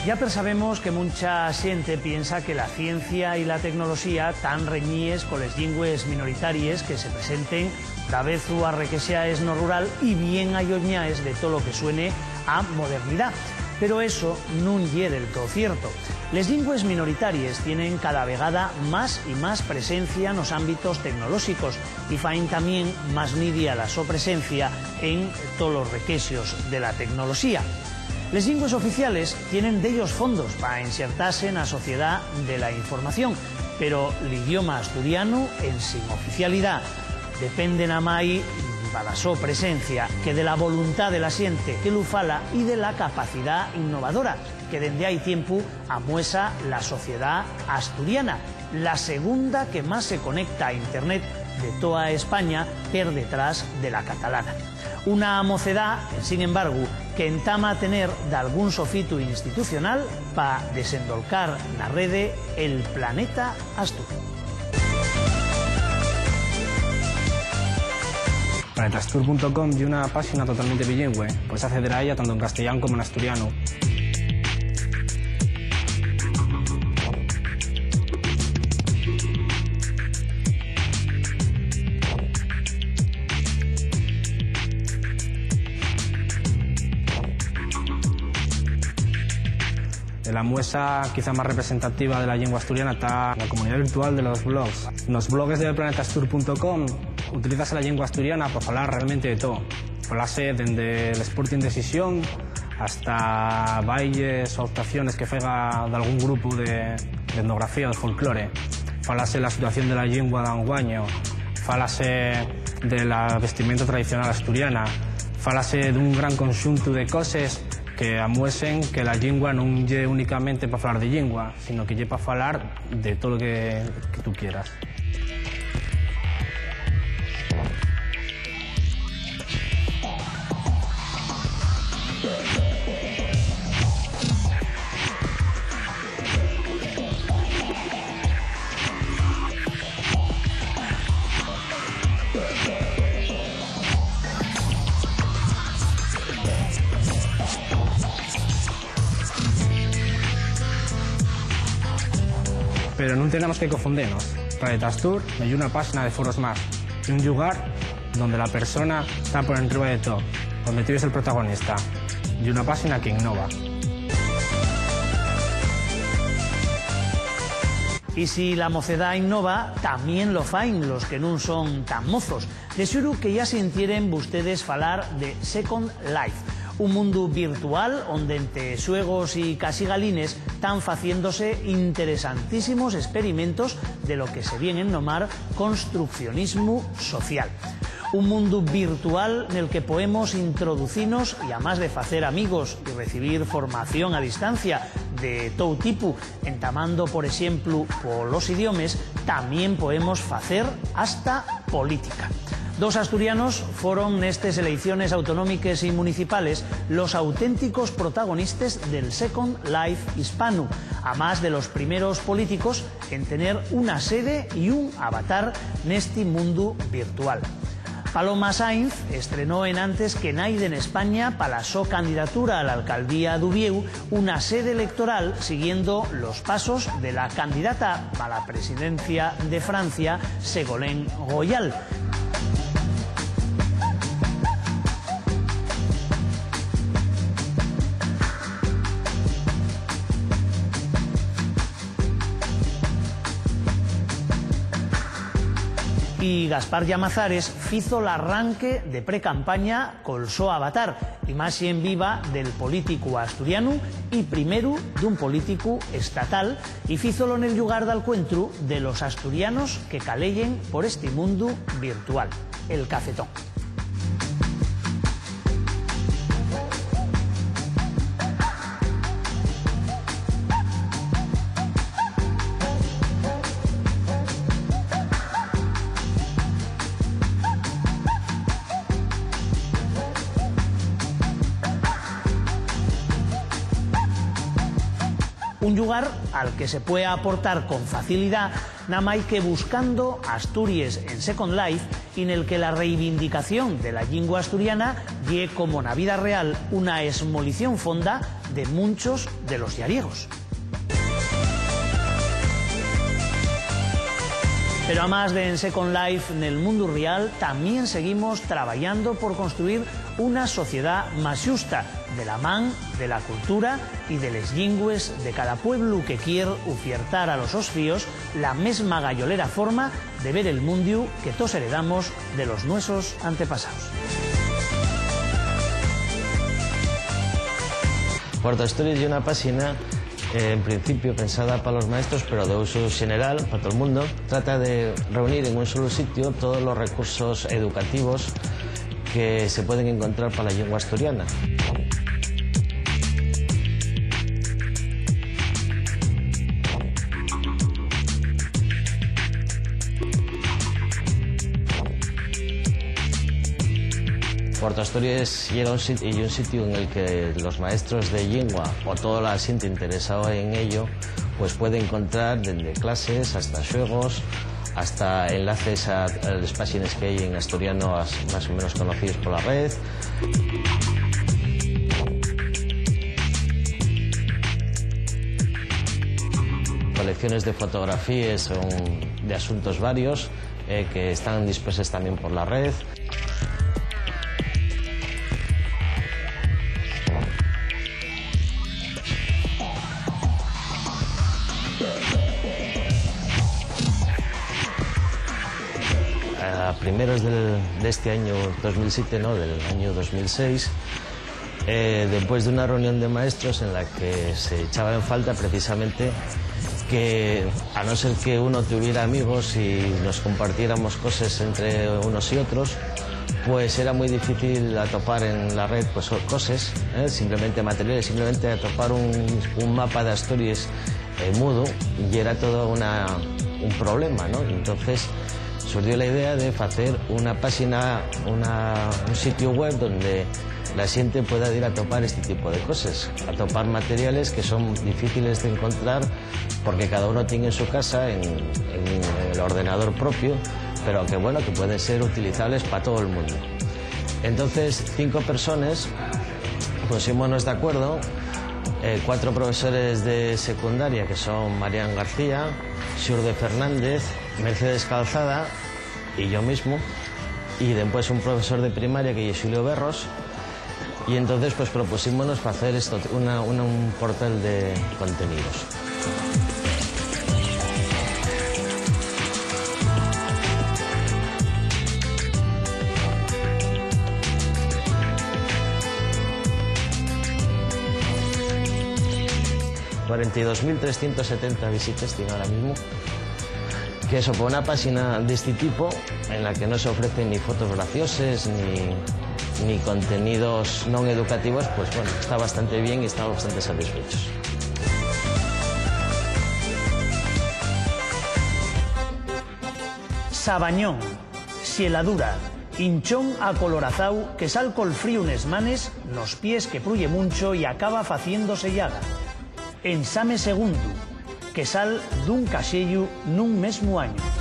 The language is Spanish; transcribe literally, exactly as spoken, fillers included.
Ya sabemos que mucha xente piensa que la ciencia y la tecnoloxía tan reñíes con les llingües minoritarias que se presenten da vez u arrequexaes no rural y bien alloñaes de todo lo que suene a modernidad. Pero eso nun ye del todo cierto. Les llingües minoritarias tienen cada vegada más y más presencia en los ámbitos tecnológicos y faen también más nidia la so presencia en todos los requexios de la tecnología. Les llingües oficiales tienen de ellos fondos para insertarse en la sociedad de la información, pero l'idioma asturiano, en sin oficialidad, depende na mai de la so presencia que de la voluntad de la xente que lo fala y de la capacidad innovadora que dende hai tiempo amuesa la sociedad asturiana, la segunda que más se conecta a Internet de toda España per detrás de la catalana. Una mocedad, sin embargo, que entama a tener de algún sofito institucional para desendolcar la rede el planeta Astur. Planetastur punto com y una página totalmente bilingüe, puedes acceder a ella tanto en castellano como en asturiano. La muestra quizá más representativa de la lengua asturiana está en la comunidad virtual de los blogs. En los blogs de planetastur punto com utilizas la lengua asturiana para hablar realmente de todo. Falarse desde el Sporting de Sisión hasta bailes o actuaciones que fega de algún grupo de, de etnografía o de folclore. Falarse de la situación de la lengua de anguaño, falarse de la vestimenta tradicional asturiana, falarse de un gran conjunto de cosas que amuesen que la lengua no lle únicamente para hablar de lengua, sino que lle para hablar de todo lo que, que tú quieras. Pero no tenemos que confundirnos. Planetastur es una página de foros más, y un lugar donde la persona está por encima de todo, donde tú eres el protagonista, y una página que innova. Y si la mocedad innova, también lo fain los que no son tan mozos. De seguro que ya sintieren ustedes falar de Second Life, un mundo virtual donde entre suegos y casigalines están haciéndose interesantísimos experimentos de lo que se viene a nomar construccionismo social. Un mundo virtual en el que podemos introducirnos y además de hacer amigos y recibir formación a distancia de todo tipo, entamando por ejemplo por los idiomas, también podemos hacer hasta política. Dos asturianos fueron en estas elecciones autonómicas y municipales los auténticos protagonistas del Second Life hispano, a más de los primeros políticos en tener una sede y un avatar en este mundo virtual. Paloma Sainz estrenó en antes que naide en España para su candidatura a la alcaldía de Ubieu una sede electoral siguiendo los pasos de la candidata a la presidencia de Francia, Ségolène Royal. Y Gaspar Llamazares hizo el arranque de pre-campaña con su avatar, imagen viva del político asturiano y primero de un político estatal, y hízolo en el lugar del encuentro de los asturianos que caleyen por este mundo virtual, el cafetón. Un lugar al que se puede aportar con facilidad nada más que buscando Asturias en Second Life, y en el que la reivindicación de la lengua asturiana lle como na vida real una esmolición fonda de muchos de los yariegos. Pero además de en Second Life, en el mundo real, también seguimos trabajando por construir una sociedad más justa, de la man, de la cultura y de les lingües de cada pueblo que quiere ofertar a los osfíos la misma gallolera forma de ver el mundo que todos heredamos de los nuestros antepasados. Cuarto Stories es una página eh, en principio pensada para los maestros, pero de uso general para todo el mundo. Trata de reunir en un solo sitio todos los recursos educativos que se pueden encontrar para la lengua asturiana. Cuarto Stories llega un sitio, y un sitio en el que los maestros de lengua o toda la gente interesada en ello pues puede encontrar desde clases hasta juegos, hasta enlaces a, a las páginas que hay en asturiano más o menos conocidos por la red. Colecciones de fotografías son de asuntos varios eh, que están dispersas también por la red. A primeros del, de este año dos mil siete, no, del año dos mil seis, eh, después de una reunión de maestros en la que se echaba en falta precisamente que, a no ser que uno tuviera amigos y nos compartiéramos cosas entre unos y otros, pues era muy difícil atopar en la red pues, cosas, ¿eh? simplemente materiales, simplemente atopar un, un mapa de Asturias eh, mudo, y era todo una, un problema, ¿no? Entonces surgió la idea de hacer una página, una, un sitio web donde la gente pueda ir a topar este tipo de cosas, a topar materiales que son difíciles de encontrar porque cada uno tiene en su casa, en, en el ordenador propio, pero que bueno, que pueden ser utilizables para todo el mundo. Entonces, cinco personas pusimos de acuerdo, eh, cuatro profesores de secundaria que son Marian García, Xurde Fernández, Mercedes Calzada y yo mismo, y después un profesor de primaria que es Julio Berros, y entonces pues propusimos para hacer esto, una, una, un portal de contenidos. cuarenta y dos mil trescientas setenta visitas tiene ahora mismo. Que eso, por una página de este tipo, en la que no se ofrecen ni fotos graciosas, ni, ni contenidos no educativos, pues bueno, está bastante bien y estamos bastante satisfechos. Sabañón, Xieladura, hinchón acolorazau que sal col frío unes manes, nos pies que pruye mucho y acaba faciéndose llaga. Ensame segundo, que sal dun caxello nun mesmo año.